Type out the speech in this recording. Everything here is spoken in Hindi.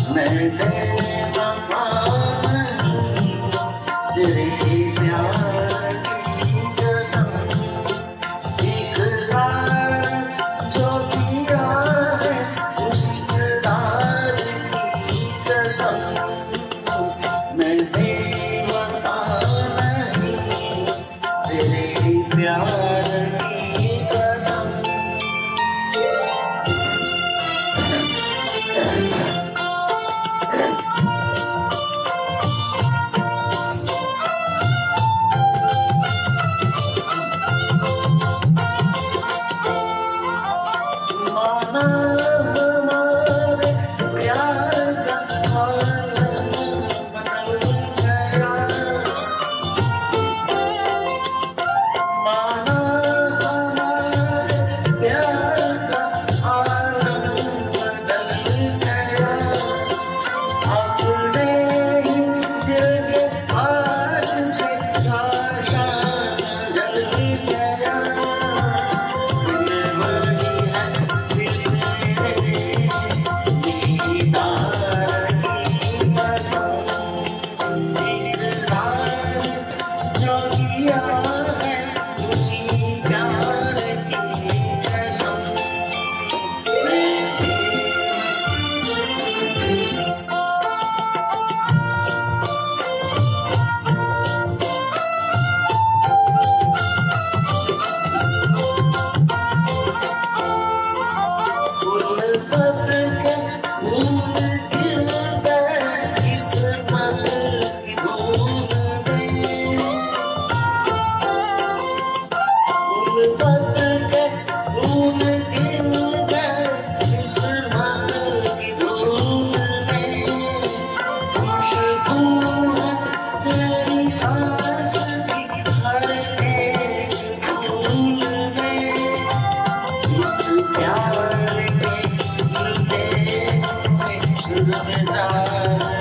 मैं बेवफा नहीं, तेरे प्यार की कसम, इकरार जो किया है उस इकरार की कसम। मैं बेवफा नहीं, तेरे प्यार की कसम। माना हमारे प्यार का आलम बदल गया, माना हमारे प्यार का आलम बदल गया। अपने ही दिल के आग से आशान जल गया। दिल वही है फिर तेरे दीदार की कसम, इकरार जो किया है उसी प्यार की कसम। फूल पत के फूल खिल गए किस्मत की धूल में, फूल पत के फूल खिल गए किस्मत की धूल में। खुशबू है तेरी सांस की हर एक फूल में। इस प्यार के मिलते रुखसार